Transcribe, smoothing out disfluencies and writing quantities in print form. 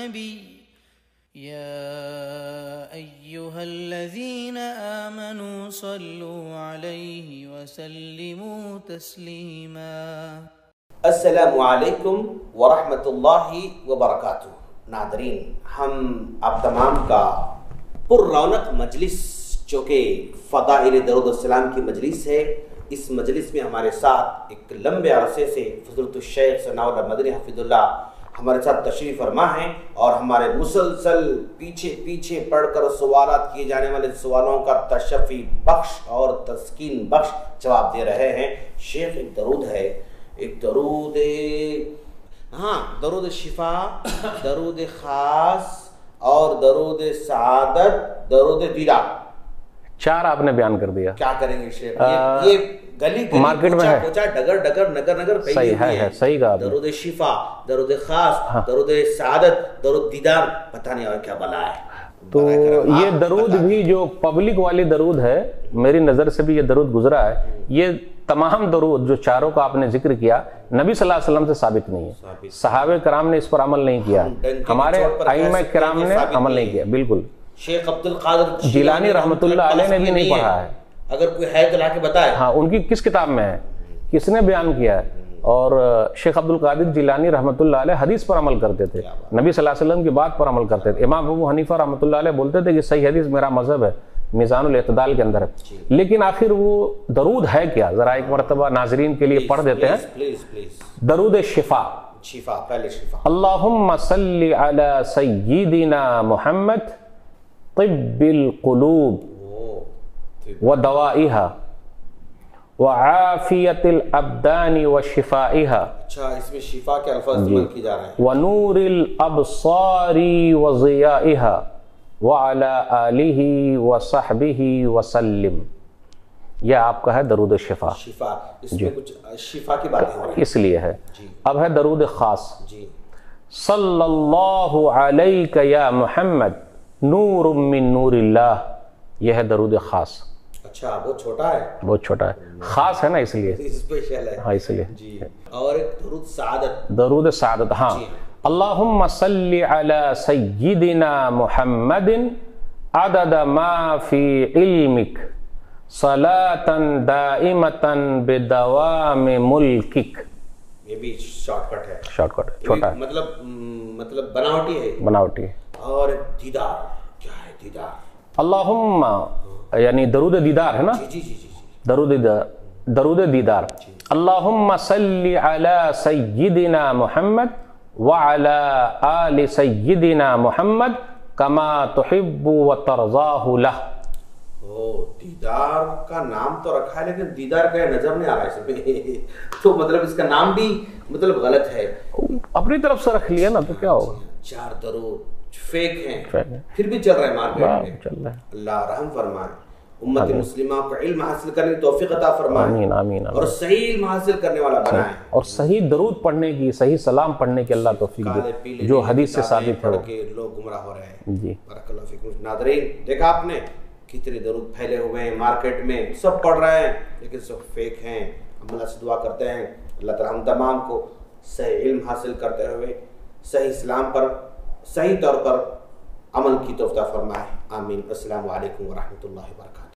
النبي يا أيها الذين آمنوا صلوا عليه وسلموا تسليما. السلام علیکم ورحمۃ اللہ وبرکاتہ. ناظرین، ہم آپ تمام کا پر رونق مجلس جو کہ فضائل درود السلام کی مجلس ہے، اس مجلس میں ہمارے ساتھ ایک لمبے عرصے سے فضیلت الشیخ ثناء اللہ مدنی حفظہ اللہ ہمارے ساتھ تشریف فرما ہیں، اور ہمارے مسلسل پیچھے پڑھ کر سوالات کیے جانے والے سوالوں کا تشفی بخش اور تسکین بخش جواب دے رہے ہیں. شیخ، ایک درود ہے، ایک درود درود شفا، درود خاص اور درود سعادت، درود دیدار، 4 آپ نے بیان کر دیا. کیا کریں گے شیخ؟ یہ گلی مارکیٹ میں ہے، کوچا ڈگر نگر صحیح ہے، صحیح کہا. درود شفا، درود خاص، درود سعادت، درود دیدار، پتہ نہیں اور کیا بلا ہے. تو یہ درود بھی جو پبلک والی درود ہے، میری نظر سے بھی یہ درود گزرا ہے. یہ تمام درود جو 4 کا آپ نے ذکر کیا، نبی صلی اللہ علیہ وسلم سے ثابت نہیں ہے. صحابہ کرام نے اس پر عمل نہیں کیا، ہمارے ائمہ کرام نے عمل نہیں کیا. بالکل. شیخ عبد القادر جیلانی رحمۃ اللہ علیہ نے بھی نہیں پڑھا ہے. اگر کوئی ہے تو لا کے بتائے. ہاں، ان کی کس کتاب میں ہے، کس نے بیان کیا ہے؟ اور شیخ عبد القادر جیلانی رحمۃ اللہ علیہ حدیث پر عمل کرتے تھے، نبی صلی اللہ علیہ وسلم کی بات پر عمل کرتے تھے. امام ابو حنیفہ رحمۃ اللہ علیہ بولتے تھے کہ صحیح حدیث میرا مذہب ہے، میزان الاعتدال کے اندر ہے. لیکن آخر وہ درود ہے کیا؟ ذرا ایک مرتبہ ناظرین کے لیے پڑھ دیتے ہیں. درود شفا. پہلے شفا. اللہم صلی علی سیدنا محمد طب القلوب ودوائها وعافیت الابدان وشفائها. اچھا، اس میں شفا کے الفاظ استعمال کی جا رہے ہیں. ونور الابصار وضیائها وعلى آلہ وصحبہ وسلم. یہ آپ کا ہے درود شفا. شفا، اس میں کچھ شفا کی باتیں ہو رہی ہیں، اس لیے ہے. اب ہے درود خاص. صلی اللہ علیک یا محمد نور من نور اللہ. یہ ہے درود خاص. اچھا، بہت چھوٹا ہے، بہت چھوٹا ہے، خاص ہے نا، اس لیے اسپیشل ہے. ہاں، اس لیے. جی. اور ایک درود سعادت. درود سعادت. ہاں. اللہم صلی علی سیدنا محمد عدد ما فی علمک صلاة دائمة بدوام ملکک. یہ بھی شارٹ کٹ ہے. شارٹ کٹ ہے، چھوٹا ہے، مطلب بناوٹی ہے. بناوٹی ہے. اور دیدار. کیا ہے دیدار؟ اللہم یعنی درود دیدار ہے نا. جی. درود دیدار. اللہم صلی علی سیدنا محمد وعلی آل سیدنا محمد کما تحب وترضاہ لہ. دیدار کا نام تو رکھا ہے، لیکن دیدار کا نظر نہیں آ رہا ہے اس میں. تو مطلب اس کا نام بھی مطلب غلط ہے. اپنی طرف سے رکھ لیا نا تو کیا ہوگا. 4 درود فیک ہیں، پھر بھی چل رہا ہے مارکیٹ میں. اللہ رحم فرمائے، امت مسلمہ کو علم حاصل کرنے کی توفیق عطا فرمائے. آمین آمین. اور صحیح علم حاصل کرنے والا بنائے، اور صحیح درود پڑھنے کی، صحیح سلام پڑھنے کی اللہ توفیق دے، جو حدیث سے ثابت ہے. لوگ گمراہ ہو رہے ہیں. جی. بارک اللہ فیکم. ناظرین، دیکھا آپ نے کتنے درود پھیلے ہوئے ہیں مارکیٹ میں، سب پڑھ رہے ہیں لیکن سب فیک ہیں. ہم اللہ سے دعا کرتے ہیں اللہ تعالی ہم تمام کو صحیح علم حاصل کرتے ہوئے صحیح اسلام پر صحیح طور پر عمل کی توفیق فرمائے. آمین. السلام علیکم ورحمۃ اللہ وبرکاتہ.